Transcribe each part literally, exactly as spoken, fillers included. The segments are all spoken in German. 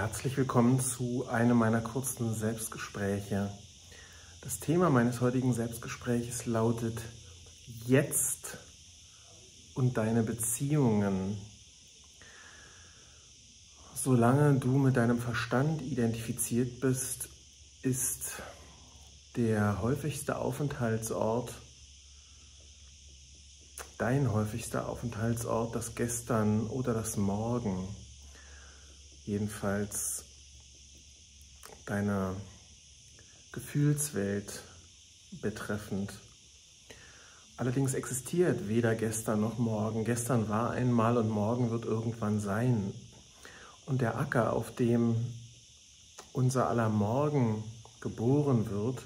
Herzlich willkommen zu einem meiner kurzen Selbstgespräche. Das Thema meines heutigen Selbstgespräches lautet Jetzt und deine Beziehungen. Solange du mit deinem Verstand identifiziert bist, ist der häufigste Aufenthaltsort, dein häufigster Aufenthaltsort, das Gestern oder das Morgen. Jedenfalls deine Gefühlswelt betreffend. Allerdings existiert weder gestern noch morgen. Gestern war einmal und morgen wird irgendwann sein. Und der Acker, auf dem unser aller Morgen geboren wird,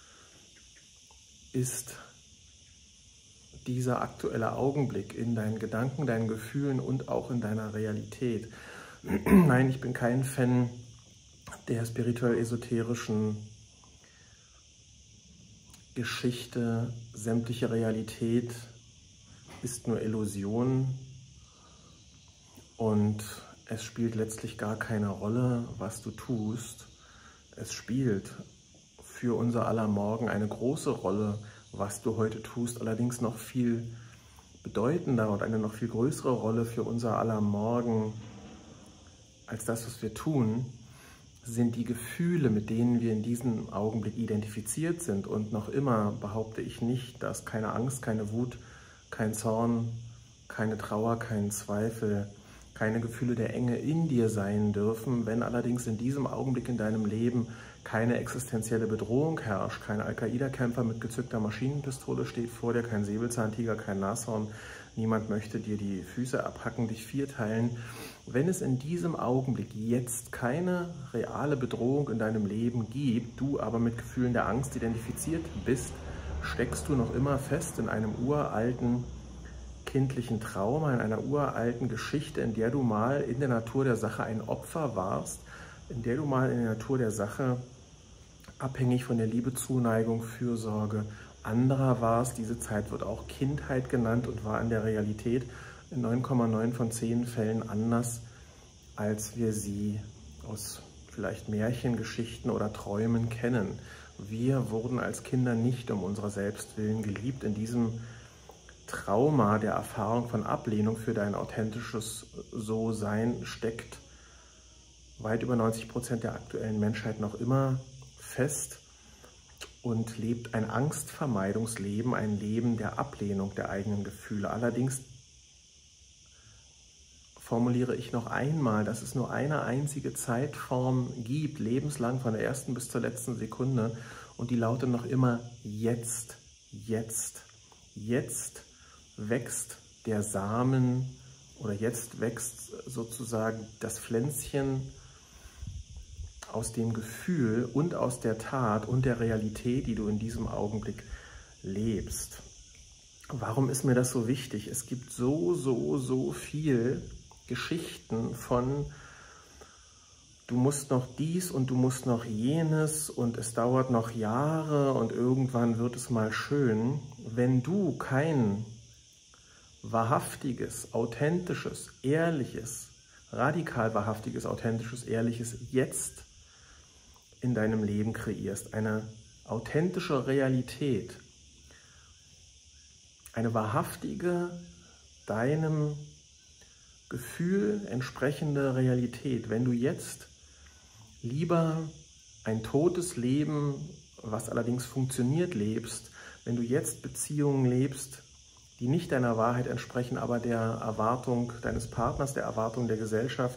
ist dieser aktuelle Augenblick in deinen Gedanken, deinen Gefühlen und auch in deiner Realität. Nein, ich bin kein Fan der spirituell-esoterischen Geschichte. Sämtliche Realität ist nur Illusion und es spielt letztlich gar keine Rolle, was du tust. Es spielt für unser aller Morgen eine große Rolle, was du heute tust, allerdings noch viel bedeutender und eine noch viel größere Rolle für unser aller Morgen als das, was wir tun, sind die Gefühle, mit denen wir in diesem Augenblick identifiziert sind. Und noch immer behaupte ich nicht, dass keine Angst, keine Wut, kein Zorn, keine Trauer, kein Zweifel, keine Gefühle der Enge in dir sein dürfen. Wenn allerdings in diesem Augenblick in deinem Leben keine existenzielle Bedrohung herrscht, kein Al-Qaida-Kämpfer mit gezückter Maschinenpistole steht vor dir, kein Säbelzahntiger, kein Nashorn, niemand möchte dir die Füße abhacken, dich vierteilen. Wenn es in diesem Augenblick jetzt keine reale Bedrohung in deinem Leben gibt, du aber mit Gefühlen der Angst identifiziert bist, steckst du noch immer fest in einem uralten kindlichen Trauma, in einer uralten Geschichte, in der du mal in der Natur der Sache ein Opfer warst, in der du mal in der Natur der Sache abhängig von der Liebe, Zuneigung, Fürsorge anderer warst. Diese Zeit wird auch Kindheit genannt und war in der Realität in neun Komma neun von zehn Fällen anders, als wir sie aus vielleicht Märchengeschichten oder Träumen kennen. Wir wurden als Kinder nicht um unserer selbst willen geliebt. In diesem Trauma der Erfahrung von Ablehnung für dein authentisches So-Sein steckt weit über neunzig Prozent der aktuellen Menschheit noch immer fest und lebt ein Angstvermeidungsleben, ein Leben der Ablehnung der eigenen Gefühle. Allerdings formuliere ich noch einmal, dass es nur eine einzige Zeitform gibt, lebenslang von der ersten bis zur letzten Sekunde, und die lautet noch immer jetzt, jetzt, jetzt wächst der Samen oder jetzt wächst sozusagen das Pflänzchen aus dem Gefühl und aus der Tat und der Realität, die du in diesem Augenblick lebst. Warum ist mir das so wichtig? Es gibt so, so, so viel Geschichten von du musst noch dies und du musst noch jenes und es dauert noch Jahre und irgendwann wird es mal schön. Wenn du kein wahrhaftiges, authentisches, ehrliches, radikal wahrhaftiges, authentisches, ehrliches Jetzt in deinem Leben kreierst, eine authentische Realität, eine wahrhaftige, deinem Gefühl entsprechende Realität. Wenn du jetzt lieber ein totes Leben, was allerdings funktioniert, lebst, wenn du jetzt Beziehungen lebst, die nicht deiner Wahrheit entsprechen, aber der Erwartung deines Partners, der Erwartung der Gesellschaft,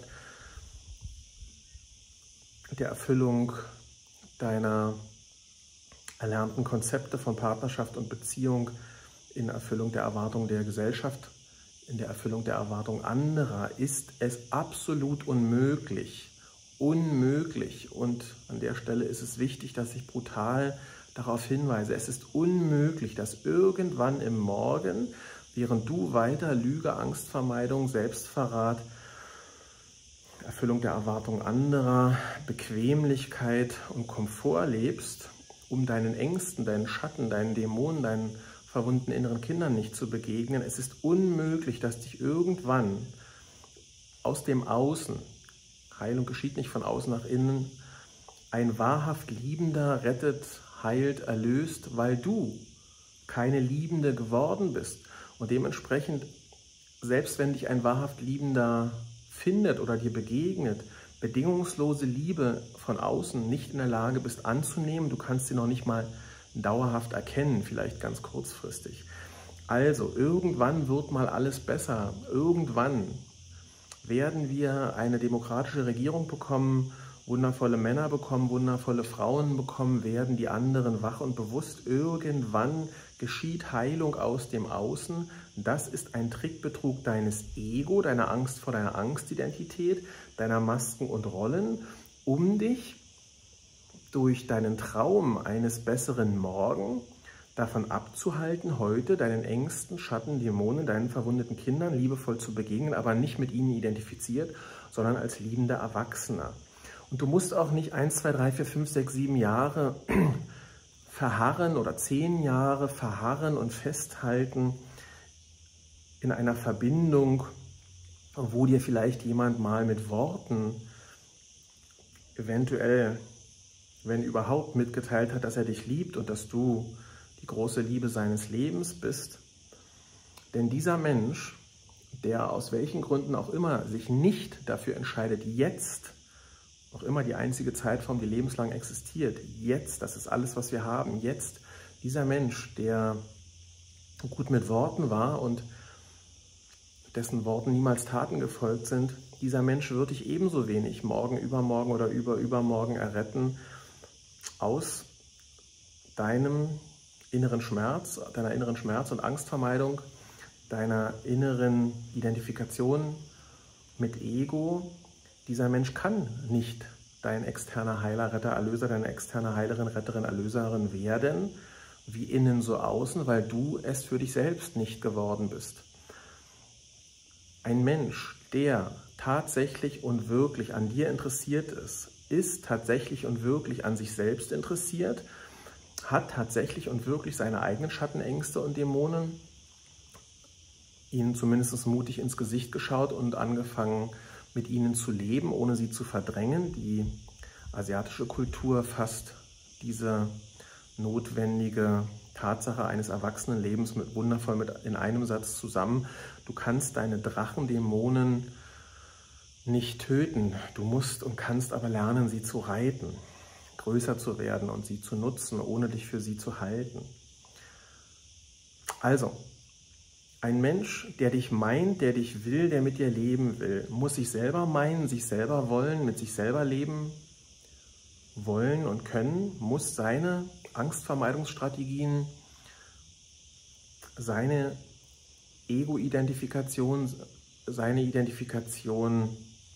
der Erfüllung deiner erlernten Konzepte von Partnerschaft und Beziehung, in Erfüllung der Erwartung der Gesellschaft, in der Erfüllung der Erwartung anderer, ist es absolut unmöglich, unmöglich, und an der Stelle ist es wichtig, dass ich brutal darauf hinweise, es ist unmöglich, dass irgendwann im Morgen, während du weiter Lüge, Angstvermeidung, Selbstverrat, Erfüllung der Erwartung anderer, Bequemlichkeit und Komfort lebst, um deinen Ängsten, deinen Schatten, deinen Dämonen, deinen verwundeten inneren Kindern nicht zu begegnen. Es ist unmöglich, dass dich irgendwann aus dem Außen Heilung geschieht nicht von außen nach innen. Ein wahrhaft Liebender rettet, heilt, erlöst, weil du keine Liebende geworden bist. Und dementsprechend, selbst wenn dich ein wahrhaft Liebender findet oder dir begegnet, bedingungslose Liebe von außen nicht in der Lage bist anzunehmen, du kannst sie noch nicht mal dauerhaft erkennen, vielleicht ganz kurzfristig. Also, irgendwann wird mal alles besser. Irgendwann werden wir eine demokratische Regierung bekommen, wundervolle Männer bekommen, wundervolle Frauen bekommen, werden die anderen wach und bewusst. Irgendwann geschieht Heilung aus dem Außen. Das ist ein Trickbetrug deines Ego, deiner Angst vor deiner Angstidentität, deiner Masken und Rollen, um dich durch deinen Traum eines besseren Morgen davon abzuhalten, heute deinen Ängsten, Schatten, Dämonen, deinen verwundeten Kindern liebevoll zu begegnen, aber nicht mit ihnen identifiziert, sondern als liebender Erwachsener. Und du musst auch nicht eins, zwei, drei, vier, fünf, sechs, sieben Jahre verharren oder zehn Jahre verharren und festhalten in einer Verbindung, wo dir vielleicht jemand mal mit Worten eventuell, wenn überhaupt, mitgeteilt hat, dass er dich liebt und dass du die große Liebe seines Lebens bist. Denn dieser Mensch, der aus welchen Gründen auch immer sich nicht dafür entscheidet, jetzt, noch immer die einzige Zeitform, die lebenslang existiert, jetzt, das ist alles, was wir haben, jetzt, dieser Mensch, der gut mit Worten war und dessen Worten niemals Taten gefolgt sind, dieser Mensch wird dich ebenso wenig morgen, übermorgen oder über, übermorgen erretten aus deinem inneren Schmerz, deiner inneren Schmerz- und Angstvermeidung, deiner inneren Identifikation mit Ego. Dieser Mensch kann nicht dein externer Heiler, Retter, Erlöser, deine externe Heilerin, Retterin, Erlöserin werden, wie innen so außen, weil du es für dich selbst nicht geworden bist. Ein Mensch, der tatsächlich und wirklich an dir interessiert ist, ist tatsächlich und wirklich an sich selbst interessiert, hat tatsächlich und wirklich seine eigenen Schattenängste und Dämonen, ihnen zumindest mutig ins Gesicht geschaut und angefangen, mit ihnen zu leben, ohne sie zu verdrängen. Die asiatische Kultur fasst diese notwendige Tatsache eines Erwachsenenlebens mit wundervoll mit in einem Satz zusammen. Du kannst deine Drachendämonen nicht töten. Du musst und kannst aber lernen, sie zu reiten, größer zu werden und sie zu nutzen, ohne dich für sie zu halten. Also, ein Mensch, der dich meint, der dich will, der mit dir leben will, muss sich selber meinen, sich selber wollen, mit sich selber leben wollen und können, muss seine Angstvermeidungsstrategien, seine Ego-Identifikation, seine Identifikation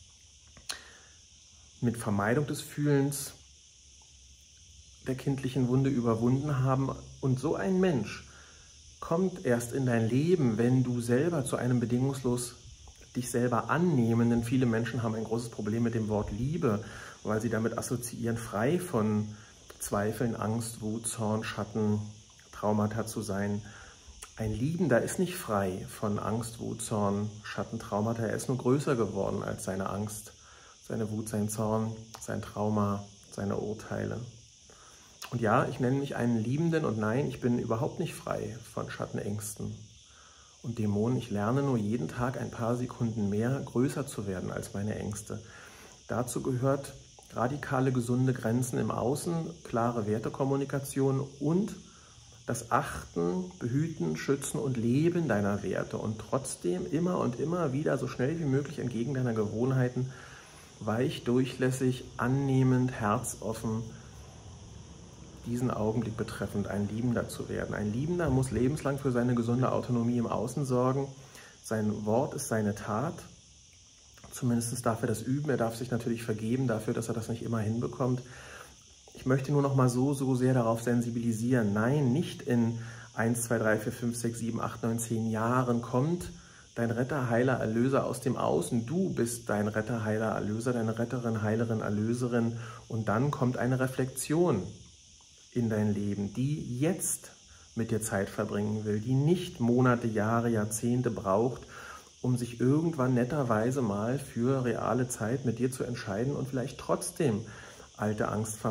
mit Vermeidung des Fühlens der kindlichen Wunde überwunden haben. Und so ein Mensch kommt erst in dein Leben, wenn du selber zu einem bedingungslos dich selber annehmen, denn viele Menschen haben ein großes Problem mit dem Wort Liebe, weil sie damit assoziieren, frei von Zweifeln, Angst, Wut, Zorn, Schatten, Traumata zu sein. Ein Liebender ist nicht frei von Angst, Wut, Zorn, Schatten, Traumata. Er ist nur größer geworden als seine Angst, seine Wut, sein Zorn, sein Trauma, seine Urteile. Und ja, ich nenne mich einen Liebenden und nein, ich bin überhaupt nicht frei von Schattenängsten und Dämonen. Ich lerne nur jeden Tag ein paar Sekunden mehr, größer zu werden als meine Ängste. Dazu gehört radikale, gesunde Grenzen im Außen, klare Wertekommunikation und das Achten, Behüten, Schützen und Leben deiner Werte und trotzdem immer und immer wieder so schnell wie möglich entgegen deiner Gewohnheiten weich, durchlässig, annehmend, herzoffen, diesen Augenblick betreffend ein Liebender zu werden. Ein Liebender muss lebenslang für seine gesunde Autonomie im Außen sorgen. Sein Wort ist seine Tat. Zumindest darf er das üben. Er darf sich natürlich vergeben dafür, dass er das nicht immer hinbekommt. Ich möchte nur noch mal so, so sehr darauf sensibilisieren. Nein, nicht in eins, zwei, drei, vier, fünf, sechs, sieben, acht, neun, zehn Jahren kommt dein Retter, Heiler, Erlöser aus dem Außen. Du bist dein Retter, Heiler, Erlöser, deine Retterin, Heilerin, Erlöserin. Und dann kommt eine Reflexion in dein Leben, die jetzt mit dir Zeit verbringen will, die nicht Monate, Jahre, Jahrzehnte braucht, um sich irgendwann netterweise mal für reale Zeit mit dir zu entscheiden und vielleicht trotzdem alte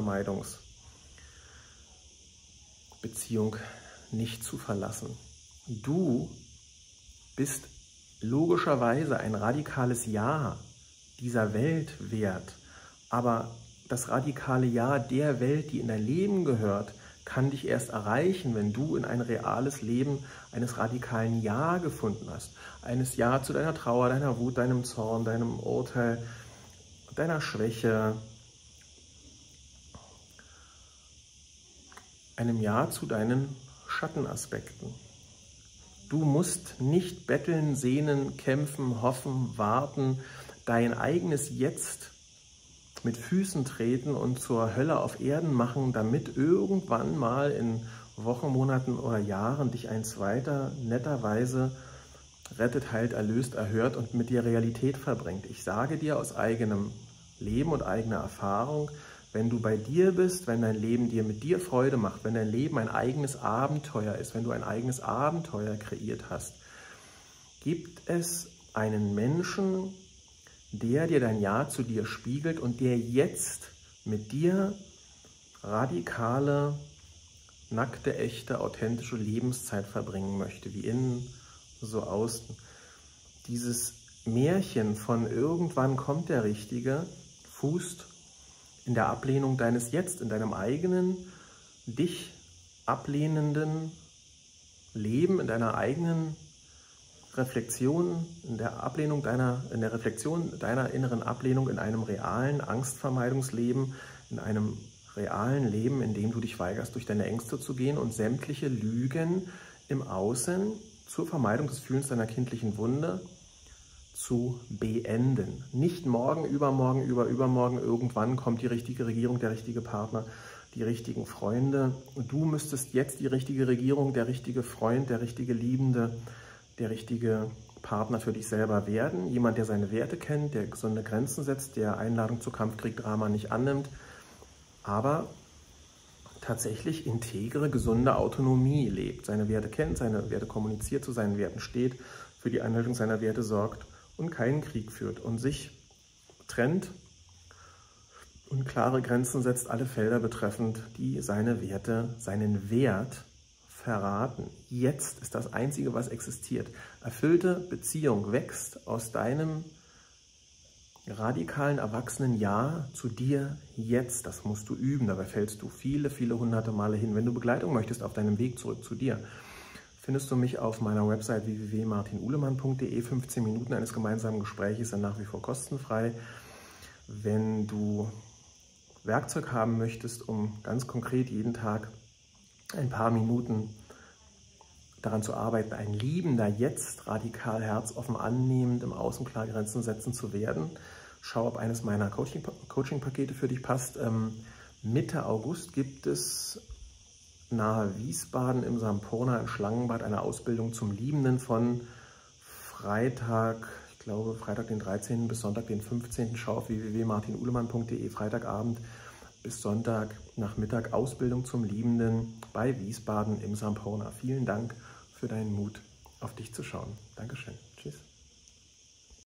Angstvermeidungsbeziehung nicht zu verlassen. Du bist logischerweise ein radikales Ja dieser Welt wert, aber das radikale Ja der Welt, die in dein Leben gehört, kann dich erst erreichen, wenn du in ein reales Leben eines radikalen Ja gefunden hast. Eines Ja zu deiner Trauer, deiner Wut, deinem Zorn, deinem Urteil, deiner Schwäche. Einem Ja zu deinen Schattenaspekten. Du musst nicht betteln, sehnen, kämpfen, hoffen, warten, dein eigenes Jetzt mit Füßen treten und zur Hölle auf Erden machen, damit irgendwann mal in Wochen, Monaten oder Jahren dich ein Zweiter netterweise rettet, heilt, erlöst, erhört und mit dir Realität verbringt. Ich sage dir aus eigenem Leben und eigener Erfahrung, wenn du bei dir bist, wenn dein Leben dir mit dir Freude macht, wenn dein Leben ein eigenes Abenteuer ist, wenn du ein eigenes Abenteuer kreiert hast, gibt es einen Menschen, der dir dein Ja zu dir spiegelt und der jetzt mit dir radikale, nackte, echte, authentische Lebenszeit verbringen möchte, wie innen, so außen. Dieses Märchen von irgendwann kommt der Richtige, fußt in der Ablehnung deines Jetzt, in deinem eigenen, dich ablehnenden Leben, in deiner eigenen Reflexion, in der Ablehnung deiner, in der Reflexion deiner inneren Ablehnung, in einem realen Angstvermeidungsleben, in einem realen Leben, in dem du dich weigerst, durch deine Ängste zu gehen und sämtliche Lügen im Außen zur Vermeidung des Fühlens deiner kindlichen Wunde zu beenden. Nicht morgen, übermorgen, über übermorgen, irgendwann kommt die richtige Regierung, der richtige Partner, die richtigen Freunde. Du müsstest jetzt die richtige Regierung, der richtige Freund, der richtige Liebende, der richtige Partner für dich selber werden. Jemand, der seine Werte kennt, der gesunde Grenzen setzt, der Einladung zu Kampfkrieg, Drama nicht annimmt, aber tatsächlich integre, gesunde Autonomie lebt, seine Werte kennt, seine Werte kommuniziert, zu seinen Werten steht, für die Einhaltung seiner Werte sorgt und keinen Krieg führt und sich trennt und klare Grenzen setzt, alle Felder betreffend, die seine Werte, seinen Wert verraten. Jetzt ist das Einzige, was existiert. Erfüllte Beziehung wächst aus deinem radikalen, erwachsenen Ja zu dir jetzt. Das musst du üben. Dabei fällst du viele, viele hunderte Male hin. Wenn du Begleitung möchtest auf deinem Weg zurück zu dir, findest du mich auf meiner Website w w w punkt martin uhlemann punkt de. fünfzehn Minuten eines gemeinsamen Gesprächs sind nach wie vor kostenfrei. Wenn du Werkzeug haben möchtest, um ganz konkret jeden Tag ein paar Minuten daran zu arbeiten, ein liebender Jetzt, radikal, herzoffen, annehmend, im Außen klar Grenzen setzen zu werden, schau, ob eines meiner Coaching-Pakete für dich passt. Ähm, Mitte August gibt es nahe Wiesbaden im Samporna im Schlangenbad eine Ausbildung zum Liebenden von Freitag, ich glaube Freitag den dreizehnten bis Sonntag den fünfzehnten Schau auf w w w punkt martin uhlemann punkt de, Freitagabend bis Sonntag Nachmittag Ausbildung zum Liebenden bei Wiesbaden im Samporna. Vielen Dank für deinen Mut, auf dich zu schauen. Dankeschön. Tschüss.